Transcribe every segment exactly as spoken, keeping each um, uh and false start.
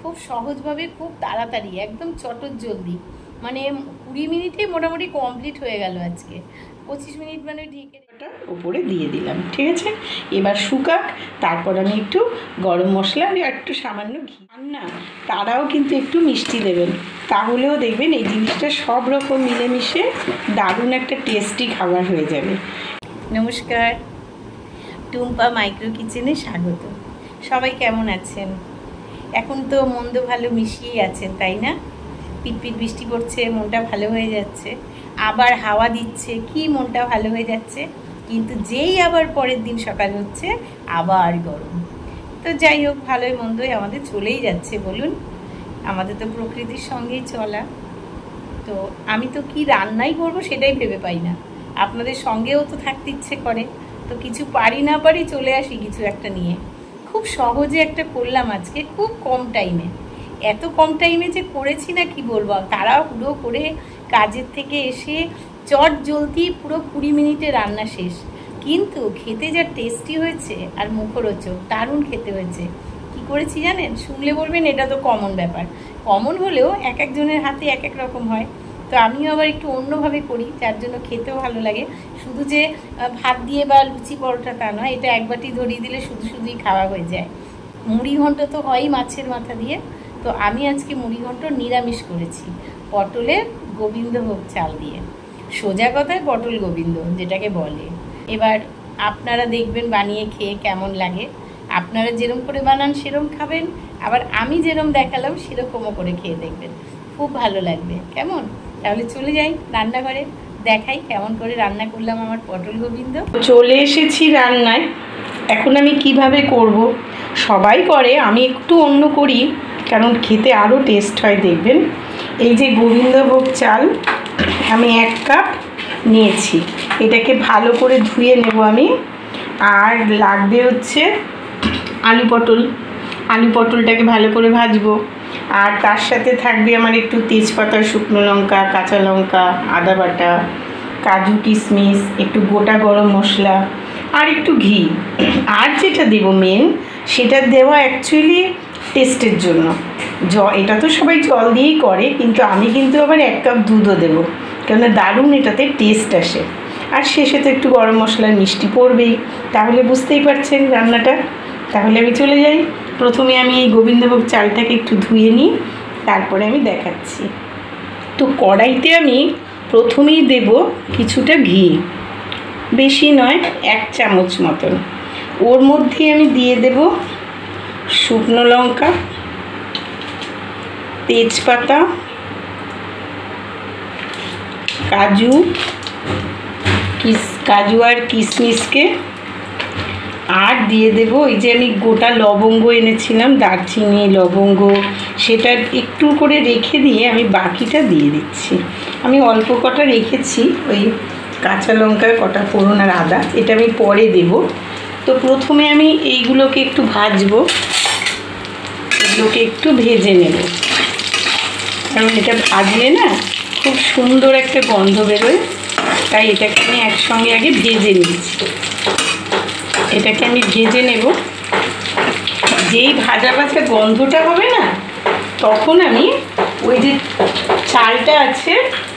খুব সহজভাবে, খুব তাড়াতাড়ি, একদম চটজলদি, মানে কুড়ি মিনিটে মোটামুটি কমপ্লিট হয়ে গেল আজকে। পঁচিশ মিনিট মানে ঢেকে ওটা ওপরে দিয়ে দিলাম, ঠিক আছে। এবার শুকাক, তারপর আমি একটু গরম মশলা আর একটু সামান্য ঘি, না তারাও কিন্তু একটু মিষ্টি দেবেন, তাহলেও দেখবেন এই জিনিসটা সব রকম মিলেমিশে দারুণ একটা টেস্টি খাবার হয়ে যাবে। নমস্কার, টুম্পা মাইক্রো কিচেনে স্বাগত। সবাই কেমন আছেন? এখন তো মন্দ ভালো মিশিয়েই আছেন, তাই না? পিটপিট বৃষ্টি পড়ছে, মনটা ভালো হয়ে যাচ্ছে, আবার হাওয়া দিচ্ছে, কি মনটা ভালো হয়ে যাচ্ছে। কিন্তু যেই আবার পরের দিন সকাল হচ্ছে আবার গরম। তো যাই হোক, ভালোই মন্দই আমাদের চলেই যাচ্ছে, বলুন, আমাদের তো প্রকৃতির সঙ্গেই চলা। তো আমি তো কি রান্নাই করবো সেটাই ভেবে পাই না, আপনাদের সঙ্গেও তো থাকতে ইচ্ছে করে, তো কিছু পারি না পারি চলে আসি কিছু একটা নিয়ে। খুব সহজে একটা করলাম আজকে, খুব কম টাইমে। এত কম টাইমে যে করেছি না কি বলবো, তাড়াহুড়ো করে কাজের থেকে এসে চট জলদি পুরো কুড়ি মিনিটে রান্না শেষ, কিন্তু খেতে যা টেস্টি হয়েছে আর মুখরোচক, দারুণ খেতে হয়েছে। কি করেছি জানেন? শুনলে বলবেন এটা তো কমন ব্যাপার, কমন হলেও এক একজনের হাতে এক এক রকম হয়, তো আমিও আবার একটু অন্যভাবে করি, যার জন্য খেতেও ভালো লাগে। শুধু যে ভাত দিয়ে বা লুচি পরোটা তা নয়, এটা এক বাটি ধরিয়ে দিলে শুধু শুধুই খাওয়া হয়ে যায়। মুড়ি ঘন্ট তো হয়ই মাছের মাথা দিয়ে, তো আমি আজকে মুড়ি ঘন্ট নিরামিষ করেছি, পটলের গোবিন্দভোগ চাল দিয়ে। সোজা কথায় পটল গোবিন্দ যেটাকে বলে। এবার আপনারা দেখবেন বানিয়ে খেয়ে কেমন লাগে। আপনারা যেরকম করে বানান সেরকম খাবেন, আবার আমি যেরকম দেখালাম সেরকমও করে খেয়ে দেখবেন, খুব ভালো লাগবে। কেমন? তাহলে চলে যাই রান্নাঘরে, দেখাই কেমন করে রান্না করলাম আমার পটল গোবিন্দ। চলে এসেছি রান্নায়। এখন আমি কিভাবে করব, সবাই করে, আমি একটু অন্য করি, কারণ খেতে আরও টেস্ট হয়। দেখবেন, এই যে গোবিন্দভোগ চাল আমি এক কাপ নিয়েছি, এটাকে ভালো করে ধুয়ে নেব আমি। আর লাগবে হচ্ছে আলু পটল, আলু পটলটাকে ভালো করে ভাজবো। আর তার সাথে থাকবে আমার একটু তেজপাতা, শুকনো লঙ্কা, কাঁচা লঙ্কা, আদা বাটা, কাজু কিশমিশ, একটু গোটা গরম মশলা আর একটু ঘি। আর যেটা দেবো মেন, সেটা দেওয়া অ্যাকচুয়ালি টেস্টের জন্য। জ এটা তো সবাই জল দিয়েই করে, কিন্তু আমি কিন্তু আবার এক কাপ দুধও দেবো, কেননা দারুণ এটাতে টেস্ট আসে। আর শেষে তো একটু গরম মশলার মিষ্টি পড়বেই, তাহলে বুঝতেই পারছেন রান্নাটা। তাহলে আমি চলে যাই। প্রথমে আমি এই গোবিন্দভোগ চালটাকে একটু ধুয়ে নিই, তারপরে আমি দেখাচ্ছি। তো কড়াইতে আমি প্রথমেই দেব কিছুটা ঘি, বেশি নয়, এক চামচ মতন। ওর মধ্যে আমি দিয়ে দেব শুকনো লঙ্কা, তেজপাতা, কাজু কিস কাজু আর কিশমিশকে, আর দিয়ে দেব ওই যে আমি গোটা লবঙ্গ এনেছিলাম, দারচিনি লবঙ্গ, সেটা একটু করে রেখে দিয়ে আমি বাকিটা দিয়ে দিচ্ছি। আমি অল্প কটা রেখেছি, ওই কাঁচা লঙ্কার কটা ফোড়ন আর আদা, এটা আমি পরে দেব। তো প্রথমে আমি এইগুলোকে একটু ভাজবো, এগুলোকে একটু ভেজে নেব, কারণ এটা ভাজলে না খুব সুন্দর একটা গন্ধ বেরোয়, তাই এটাকে আমি একসঙ্গে আগে ভেজে নিচ্ছি। এটাকে আমি ভেজে নেব। যেই ভাজা ভাজা গন্ধটা হবে না, তখন আমি ওই যে চালটা আছে,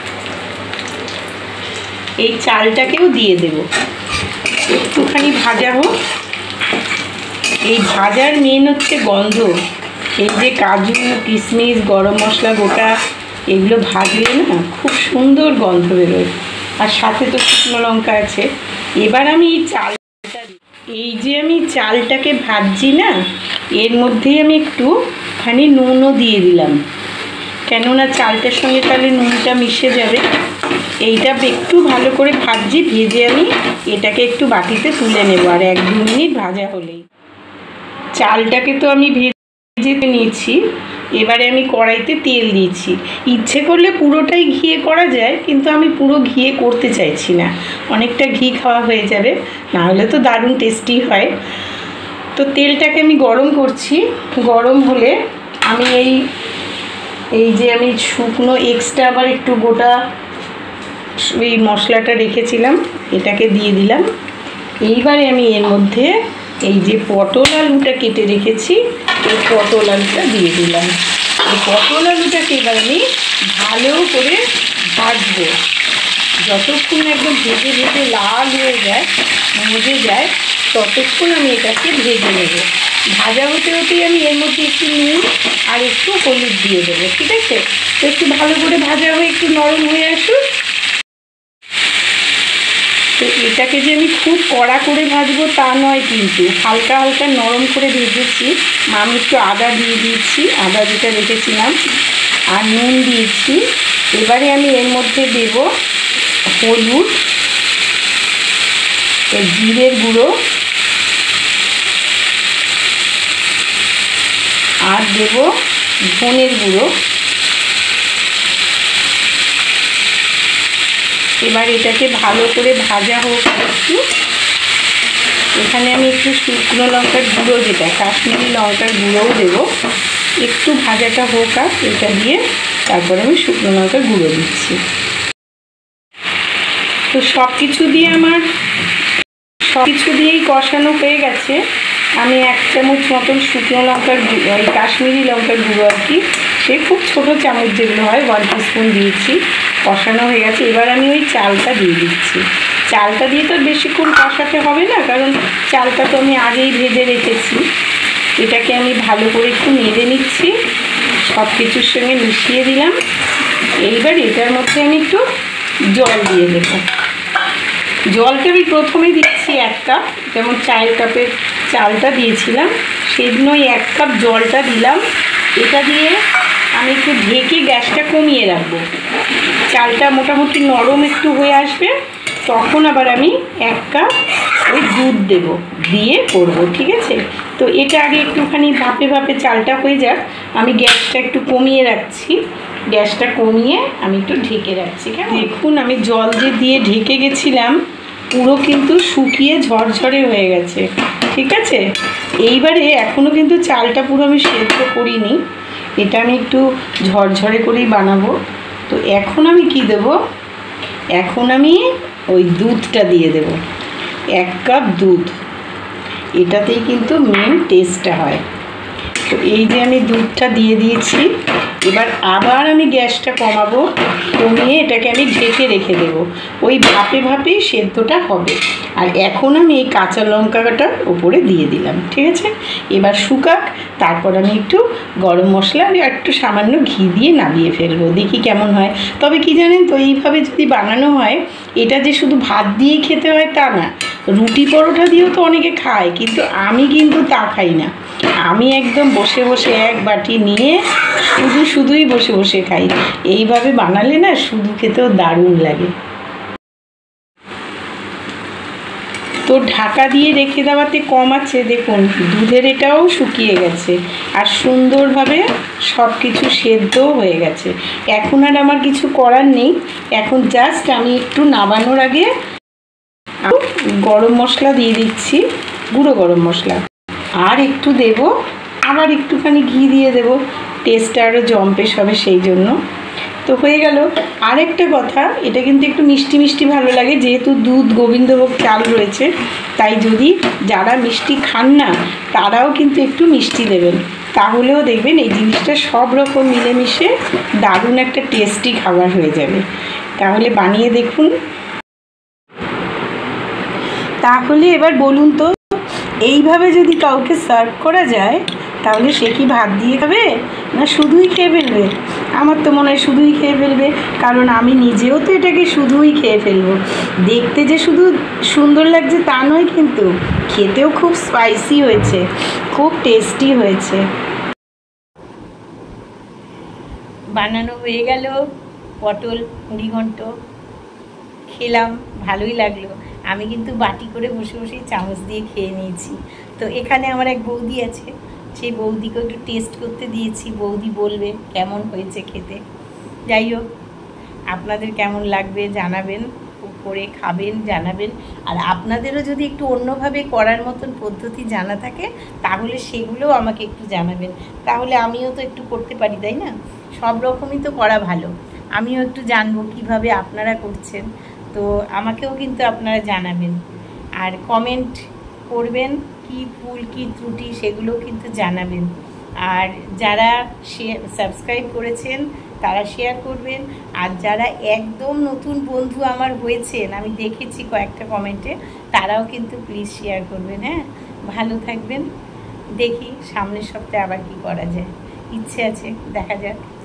এই চালটাকেও দিয়ে দেব, একটুখানি ভাজা হোক। এই ভাজার মেন হচ্ছে গন্ধ, এই যে কাজু কিশমিশ গরম মশলা গোটা, এগুলো ভাজলে না খুব সুন্দর গন্ধ বেরোয়, আর সাথে তো শুকনো লঙ্কা আছে। এবার আমি এই চাল এই যে আমি চালটাকে ভাজছি না, এর মধ্যেই আমি একটুখানি নুনও দিয়ে দিলাম, কেননা চালটার সঙ্গে তাহলে নুনটা মিশে যাবে। এইটা একটু ভালো করে ভাজছি, ভেজে আমি এটাকে একটু বাটিতে তুলে নেব। আর এক দু মিনিট ভাজা হলেই, চালটাকে তো আমি ভেজে নিয়েছি। এবারে আমি কড়াইতে তেল দিয়েছি। ইচ্ছে করলে পুরোটাই ঘিয়ে করা যায়, কিন্তু আমি পুরো ঘিয়ে করতে চাইছি না, অনেকটা ঘি খাওয়া হয়ে যাবে, না হলে তো দারুণ টেস্টি হয়। তো তেলটাকে আমি গরম করছি, গরম হলে আমি এই এই যে আমি শুকনো এক্সট্রা আবার একটু গোটা এই মশলাটা রেখেছিলাম, এটাকে দিয়ে দিলাম। এইবারে আমি এর মধ্যে এই যে পটল আলুটা কেটে রেখেছি, এই পটল আলুটা দিয়ে দিলাম। এই পটল আলুটাকে এবার আমি ভালো করে ভাজবো, যতক্ষণ একদম ভেজে ভেজে লাল হয়ে যায়, মজে যায়, ততক্ষণ আমি এটাকে ভেজে নেব। ভাজা হতে হতেই আমি এর মধ্যে একটু নুন আর একটু হলুদ দিয়ে দেবো, ঠিক আছে? তো একটু ভালো করে ভাজা হয়ে একটু নরম হয়ে আসুক। তো এটাকে যে আমি খুব কড়া করে ভাজবো তা নয়, কিন্তু হালকা হালকা নরম করে ভেজেছি। আমি একটু আদা দিয়ে দিয়েছি, আদা যেটা রেখেছিলাম, আর নুন দিয়েছি। এবারে আমি এর মধ্যে দেব হলুদ, জিরের গুঁড়ো, আর দেব ধনের গুঁড়ো। এবার এটাকে ভালো করে ভাজা হোক একটু। এখানে আমি একটু শুকনো লঙ্কার গুঁড়ো, যেটা কাশ্মীরি লঙ্কার গুঁড়োও দেবো। একটু ভাজাটা হোক, আর এটা দিয়ে তারপরে আমি শুকনো লঙ্কার গুঁড়ো দিচ্ছি। তো সব কিছু দিয়ে আমার সব কিছু দিয়েই কষানো হয়ে গেছে। আমি এক চামচ মতন শুকনো লঙ্কার ওই কাশ্মীরি লঙ্কার গুঁড়ো আর কি, সে খুব ছোটো চামচ যেগুলো হয়, ওয়ান টিস্পুন দিয়েছি। কষানো হয়ে গেছে। এবার আমি ওই চালটা দিয়ে দিচ্ছি। চালটা দিয়ে তো বেশিক্ষণ কষাতে হবে না, কারণ চালটা তো আমি আগেই ভেজে রেখেছি। এটাকে আমি ভালো করে একটু নেড়ে নিচ্ছি, সব কিছুর সঙ্গে মিশিয়ে দিলাম। এইবার এটার মধ্যে আমি একটু জল দিয়ে দেবো। জলটা আমি প্রথমে দিচ্ছি এক কাপ, যেমন চায়ের কাপের চালটা দিয়েছিলাম সেদিন ওই এক কাপ জলটা দিলাম। এটা দিয়ে আমি একটু ঢেকে গ্যাসটা কমিয়ে রাখবো। চালটা মোটামুটি নরম একটু হয়ে আসবে, তখন আবার আমি এক কাপ ওই দুধ দেব, দিয়ে করবো, ঠিক আছে? তো এটা আগে একটুখানি ভাপে ভাপে চালটা হয়ে যাক, আমি গ্যাসটা একটু কমিয়ে রাখছি। গ্যাসটা কমিয়ে আমি একটু ঢেকে রাখছি। কেন দেখুন, আমি জল যে দিয়ে ঢেকে গেছিলাম পুরো কিন্তু শুকিয়ে ঝরঝরে হয়ে গেছে, ঠিক আছে? এইবারে এখনও কিন্তু চালটা পুরো আমি সেদ্ধ করিনি, এটা আমি একটু ঝরঝরে করেই বানাবো। তো এখন আমি কি দেব, এখন আমি ওই দুধটা দিয়ে দেব, এক কাপ দুধ। এটাতেই কিন্তু মেন টেস্টটা হয়। তো এই যে আমি দুধটা দিয়ে দিয়েছি, এবার আবার আমি গ্যাসটা কমাবো, কমিয়ে এটাকে আমি ঢেকে রেখে দেবো। ওই ভাপে ভাপেই সেদ্ধটা হবে। আর এখন আমি এই কাঁচা লঙ্কাটা ওপরে দিয়ে দিলাম, ঠিক আছে? এবার শুকাক, তারপর আমি একটু গরম মশলা আর একটু সামান্য ঘি দিয়ে নামিয়ে ফেলবো, দেখি কেমন হয়। তবে কি জানেন তো, এইভাবে যদি বানানো হয়, এটা যে শুধু ভাত দিয়েই খেতে হয় তা না, রুটি পরোটা দিয়েও তো অনেকে খায়, কিন্তু আমি কিন্তু তা খাই না। আমি একদম বসে বসে এক বাটি নিয়ে শুধু শুধুই বসে বসে খাই। এইভাবে বানালে না শুধু খেতেও দারুণ লাগে। তো ঢাকা দিয়ে রেখে দেওয়াতে কম আছে, দেখুন দুধের এটাও শুকিয়ে গেছে আর সুন্দরভাবে সব কিছু সেদ্ধও হয়ে গেছে। এখন আর আমার কিছু করার নেই, এখন জাস্ট আমি একটু নামানোর আগে গরম মশলা দিয়ে দিচ্ছি, গুঁড়ো গরম মশলা, আর একটু দেব, আবার একটুখানি ঘি দিয়ে দেব, টেস্টটা আরও জম্পেশ হবে সেই জন্য। তো হয়ে গেল। আরেকটা কথা, এটা কিন্তু একটু মিষ্টি মিষ্টি ভালো লাগে, যেহেতু দুধ গোবিন্দভোগ চাল রয়েছে, তাই যদি যারা মিষ্টি খান না তারাও কিন্তু একটু মিষ্টি দেবেন, তাহলেও দেখবেন এই জিনিসটা সব রকম মিলেমিশে দারুণ একটা টেস্টি খাবার হয়ে যাবে। তাহলে বানিয়ে দেখুন। তাহলে এবার বলুন তো, এইভাবে যদি কাউকে সার্ভ করা যায় তাহলে সে কি ভাত দিয়ে খাবে না শুধুই খেয়ে ফেলবে? আমার তো মনে হয় শুধুই খেয়ে ফেলবে, কারণ আমি নিজেও তো এটাকে শুধুই খেয়ে ফেলবো। দেখতে যে শুধু সুন্দর লাগছে তা নয়, কিন্তু খেতেও খুব স্পাইসি হয়েছে, খুব টেস্টি হয়েছে। বানানো হয়ে গেল পটল মুড়িঘণ্ট, খেলাম, ভালোই লাগলো। আমি কিন্তু বাটি করে বসে বসে চামচ দিয়ে খেয়ে নিয়েছি। তো এখানে আমার এক বৌদি আছে, সেই বৌদিকে একটু টেস্ট করতে দিয়েছি, বৌদি বলবে কেমন হয়েছে খেতে। যাই হোক, আপনাদের কেমন লাগবে জানাবেন, করে খাবেন জানাবেন। আর আপনাদেরও যদি একটু অন্যভাবে করার মতন পদ্ধতি জানা থাকে তাহলে সেগুলোও আমাকে একটু জানাবেন, তাহলে আমিও তো একটু করতে পারি, তাই না? সব রকমই তো করা ভালো, আমিও একটু জানবো কিভাবে আপনারা করছেন। তো আমাকেও কিন্তু আপনারা জানাবেন, আর কমেন্ট করবেন, কি ভুল কি ত্রুটি সেগুলোও কিন্তু জানাবেন। আর যারা শেয়ার সাবস্ক্রাইব করেছেন তারা শেয়ার করবেন, আর যারা একদম নতুন বন্ধু আমার হয়েছেন, আমি দেখেছি কয়েকটা কমেন্টে, তারাও কিন্তু প্লিজ শেয়ার করবেন। হ্যাঁ, ভালো থাকবেন। দেখি সামনের সপ্তাহে আবার কি করা যায়, ইচ্ছে আছে, দেখা যাক।